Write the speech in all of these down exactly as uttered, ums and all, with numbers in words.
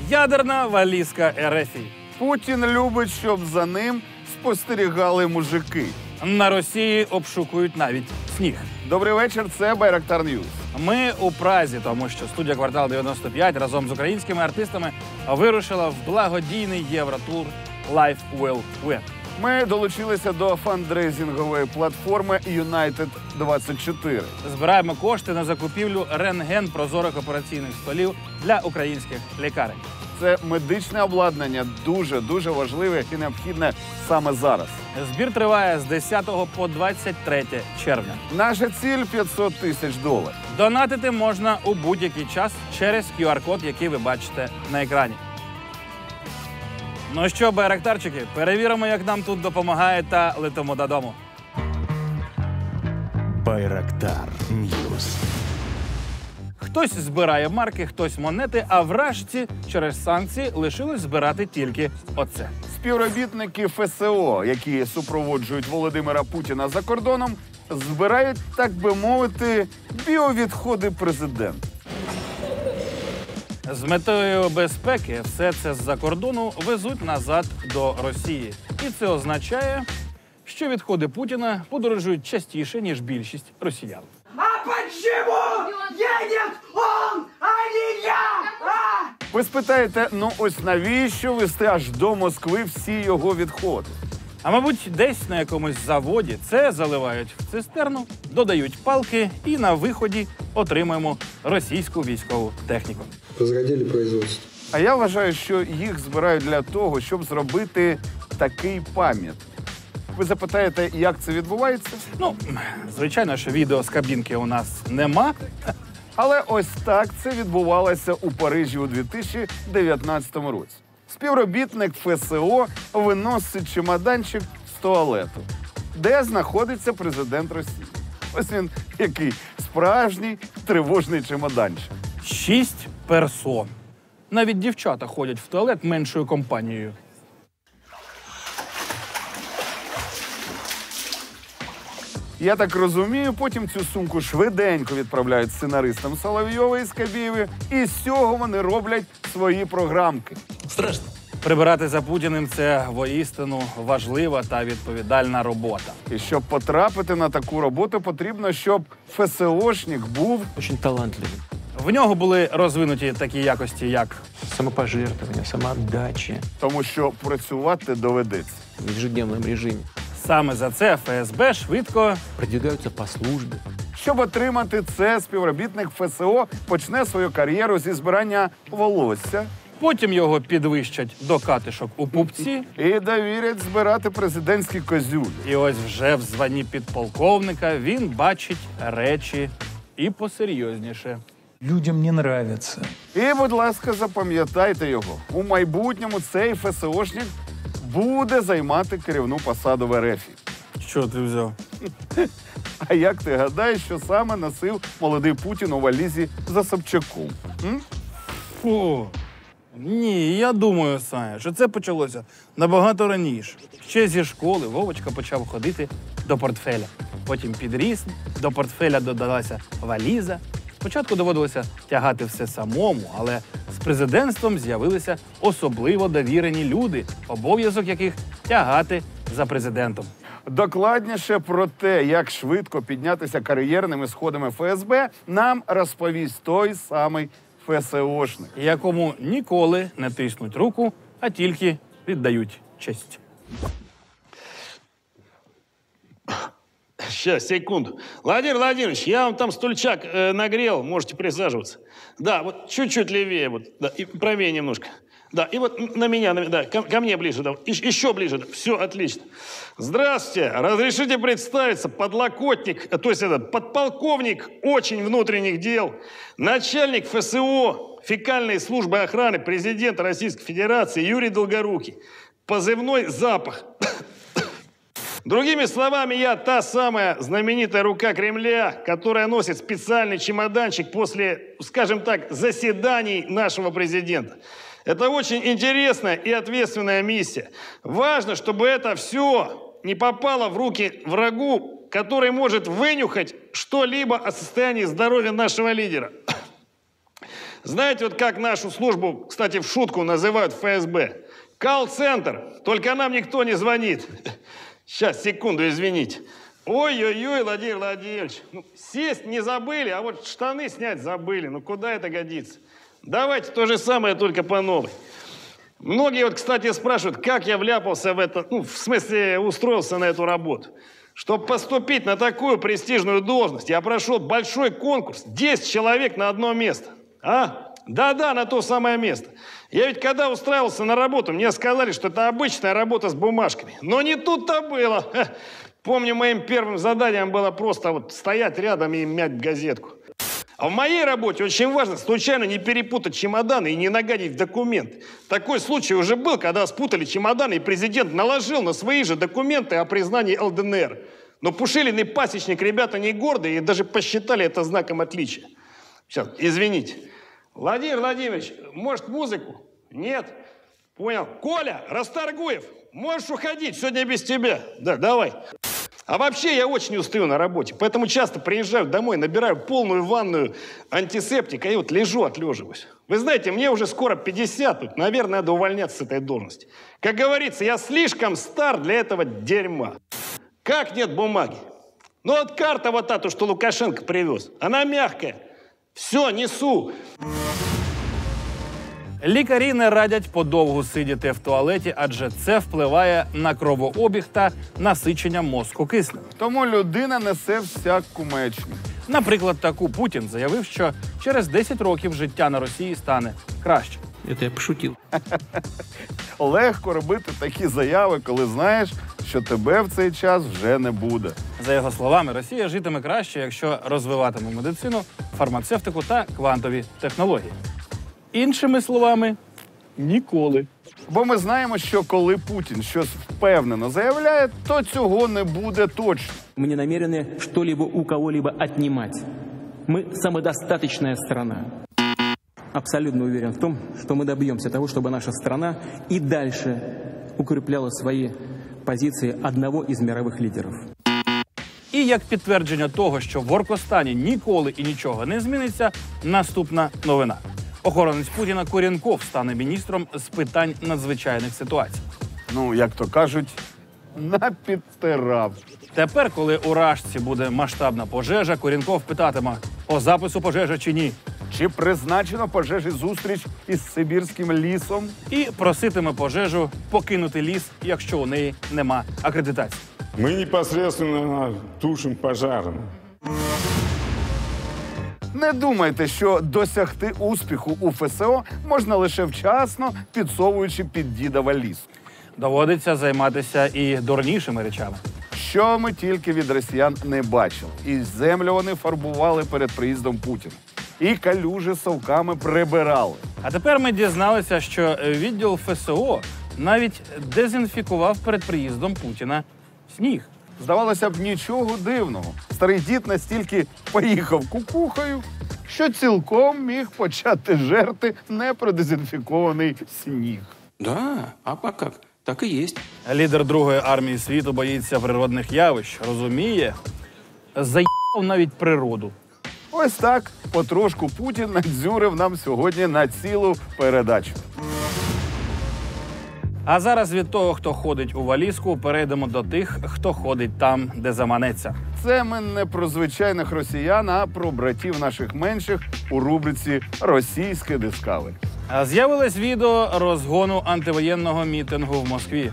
Ядерна валізка РФ. Путін любить, щоб за ним спостерігали мужики. На Росії обшукують навіть сніг. Добрий вечір, це Байрактар Ньюс. Ми у Празі, тому що студія «Квартал дев'яносто п'ять» разом з українськими артистами вирушила в благодійний євротур Life Will Win. Ми долучилися до фандрейзингової платформи Юнайтед двадцять чотири. Збираємо кошти на закупівлю рентген-прозорих операційних столів для українських лікарень. Це медичне обладнання дуже-дуже важливе і необхідне саме зараз. Збір триває з десятого по двадцять третє червня. Наша ціль – п'ятсот тисяч доларів. Донатити можна у будь-який час через кю ар-код, який ви бачите на екрані. Ну що, байрактарчики, перевіримо, як нам тут допомагає, та летимо додому. Байрактар Ньюс. Хтось збирає марки, хтось монети, а в Рашці через санкції лишилось збирати тільки оце. Співробітники еф ес о, які супроводжують Володимира Путіна за кордоном, збирають, так би мовити, біовідходи президента. З метою безпеки все це з-за кордону везуть назад до Росії. І це означає, що відходи Путіна подорожують частіше, ніж більшість росіян. А почему едет он, а не я? А? Ви спитаєте, ну ось навіщо везти аж до Москви всі його відходи? А мабуть, десь на якомусь заводі це заливають в цистерну, додають палки і на виході отримуємо російську військову техніку. Розгадили производство. А я вважаю, що їх збирають для того, щоб зробити такий пам'ятник. Ви запитаєте, як це відбувається? Ну, звичайно, що відео з кабінки у нас нема. Але ось так це відбувалося у Парижі у дві тисячі дев'ятнадцятому році. Співробітник еф ес о виносить чемоданчик з туалету, де знаходиться президент Росії. Ось він який справжній тривожний чемоданчик. Шість персон. Навіть дівчата ходять в туалет меншою компанією. Я так розумію, потім цю сумку швиденько відправляють сценаристам Соловйова і Скабєєві, і з цього вони роблять свої програмки. Страшно. Прибирати за Путіним – це воістину важлива та відповідальна робота. І щоб потрапити на таку роботу, потрібно, щоб еф ес о-шник був Очень талантливый. В нього були розвинуті такі якості, як Самопожертвование, самоотдача тому що працювати доведеться. в ежедневном режиме. саме за це еф ес бе швидко Продвигаются по службе. Щоб отримати це, співробітник еф ес о почне свою кар'єру зі збирання волосся потім його підвищать до катишок у пупці. і довірять збирати президентські козюлі. І ось вже в званні підполковника він бачить речі і посерйозніше. Людям не нравится. І, будь ласка, запам'ятайте його. У майбутньому цей еф ес о-шник буде займати керівну посаду в РФ. Що ти взяв? А як ти гадаєш, що саме носив молодий Путін у валізі за Собчаком? М? Фу. Ні, я думаю, Саня, що це почалося набагато раніше. Ще зі школи Вовочка почав ходити до портфеля. Потім підріс, до портфеля додалася валіза. Спочатку доводилося тягати все самому, але з президентством з'явилися особливо довірені люди, обов'язок яких тягати за президентом. Докладніше про те, як швидко піднятися кар'єрними сходами еф ес бе, нам розповість той самий еф ес о-шник. Якому ніколи не тиснуть руку, а тільки віддають честь. Сейчас, секунду. Владимир Владимирович, я вам там стульчак э, нагрел, можете присаживаться. Да, вот чуть-чуть левее, вот, да, и правее немножко. Да, и вот на меня, на, да, ко, ко мне ближе, да, и, еще ближе, да, все, отлично. Здравствуйте, разрешите представиться, подлокотник, то есть это, подполковник очень внутренних дел, начальник эф эс о, фекальной службы охраны президента Российской Федерации Юрий Долгорукий. Позывной «Запах». Другими словами, я та самая знаменитая рука Кремля, которая носит специальный чемоданчик после, скажем так, заседаний нашего президента. Это очень интересная и ответственная миссия. Важно, чтобы это все не попало в руки врагу, который может вынюхать что-либо о состоянии здоровья нашего лидера. Знаете, вот как нашу службу, кстати, в шутку называют эф эс бэ? Колл-центр. Только нам никто не звонит. Сейчас, секунду, извините. Ой-ой-ой, Владимир Владимирович. Ну, сесть не забыли, а вот штаны снять забыли. Ну, куда это годится? Давайте то же самое, только по новой. Многие вот, кстати, спрашивают, как я вляпался в это, ну, в смысле, устроился на эту работу. Чтобы поступить на такую престижную должность, я прошел большой конкурс, десять человек на одно место. А? Да-да, на то самое место. Я ведь когда устраивался на работу, мне сказали, что это обычная работа с бумажками. Но не тут-то было. Ха. Помню, моим первым заданием было просто вот стоять рядом и мять газетку. А в моей работе очень важно случайно не перепутать чемоданы и не нагадить в документы. Такой случай уже был, когда спутали чемоданы, и президент наложил на свои же документы о признании эл дэ эн эр. Но Пушилин и Пасечник ребята не гордые и даже посчитали это знаком отличия. Сейчас, извините. Владимир Владимирович, может, музыку? Нет? Понял. Коля, Расторгуев, можешь уходить, сегодня без тебя. Да, давай. А вообще я очень устаю на работе, поэтому часто приезжаю домой, набираю полную ванную антисептика и вот лежу, отлеживаюсь. Вы знаете, мне уже скоро пятьдесят, тут, наверное, надо увольняться с этой должности. Как говорится, я слишком стар для этого дерьма. Как нет бумаги? Ну вот карта вот та, то, что Лукашенко привез, она мягкая. Все, несу. Лікарі не радять подовгу сидіти в туалеті, адже це впливає на кровообіг та насичення мозку киснем. Тому людина несе всяку маячню. Наприклад, таку Путін заявив, що через десять років життя на Росії стане краще. Это я пошутил. Легко робити такі заяви, коли знаєш, що тебе в цей час вже не буде. За його словами, Росія житиме краще, якщо розвиватиме медицину, фармацевтику та квантові технології. Іншими словами, ніколи. Бо ми знаємо, що коли Путін щось впевнено заявляє, то цього не буде точно. Мы не намерены что-либо у кого-либо отнимать. Мы самодостаточная страна. Абсолютно уверен в том, что мы добьемся того, чтобы наша страна и дальше укрепляла свои позиции одного из мировых лидеров. І як підтвердження того, що в Оркостані ніколи і нічого не зміниться, наступна новина. Охоронець Путіна Куренков стане міністром з питань надзвичайних ситуацій. Ну, як то кажуть, напідтирав. Тепер, коли у Рашці буде масштабна пожежа, Куренков питатиме, по запису пожежа чи ні. Чи призначено пожежі зустріч із сибірським лісом? І проситиме пожежу покинути ліс, якщо у неї нема акредитації. Мы непосредственно тушим пожар. Не думайте, що досягти успіху у еф ес о можна лише вчасно, підсовуючи під діда валіз. Доводиться займатися і дурнішими речами. Що ми тільки від росіян не бачили. І землю вони фарбували перед приїздом Путіна. І калюжі совками прибирали. А тепер ми дізналися, що відділ еф ес о навіть дезінфікував перед приїздом Путіна сніг. Здавалося б, нічого дивного. Старий дід настільки поїхав кукухою, що цілком міг почати жерти непродезінфікований сніг. Да, а как? Так и есть. Лідер Другої армії світу боїться природних явищ, розуміє, заїбав навіть природу. Ось так потрошку Путін надзюрив нам сьогодні на цілу передачу. А зараз від того, хто ходить у валізку, перейдемо до тих, хто ходить там, де заманеться. Це ми не про звичайних росіян, а про братів наших менших у рубриці «Російське Дискавері». А з'явилось відео розгону антивоєнного мітингу в Москві.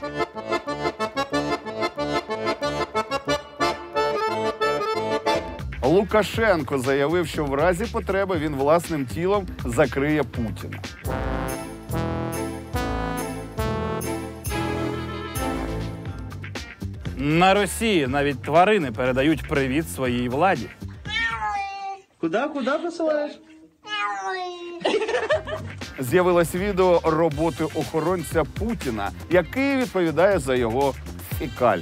Лукашенко заявив, що в разі потреби він власним тілом закриє Путіна. На Росії навіть тварини передають привіт своїй владі. Куда, куда посылаешь? З'явилось відео роботи охоронця Путіна, який відповідає за його фекалії.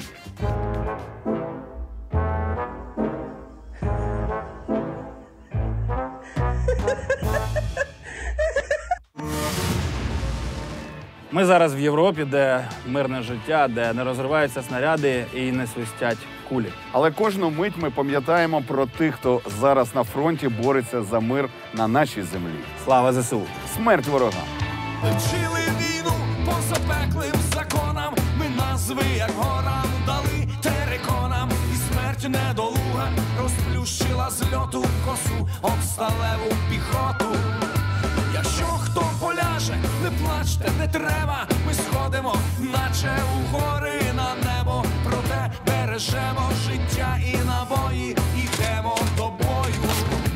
Ми зараз в Європі, де мирне життя, де не розриваються снаряди і не свистять кулі. Але кожну мить ми пам'ятаємо про тих, хто зараз на фронті бореться за мир на нашій землі. Слава ЗСУ! Смерть ворогам! Вчили війну по запеклим законам, ми назви як горам дали териконам, і смерть недолуга розплющила з льоту косу об сталеву піхоту. Якщо хто поляже, не плачте, не треба, ми сходимо, наче у гори на небо, проте бережемо життя і набої, ідемо до бою.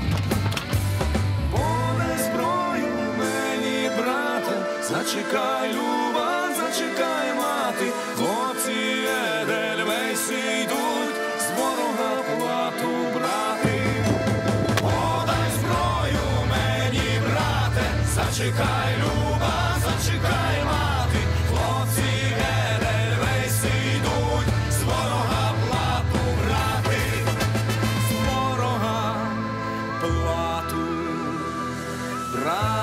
Подай зброю мені, брате, зачекай, люба, зачекай, мати, хлопці Едельвейси йдуть з ворога плату брати. Подай зброю мені, брате, зачекай, люба, зачекай, мати, хлопці Едельвейси йдуть з ворога плату брати, з ворога плату брати.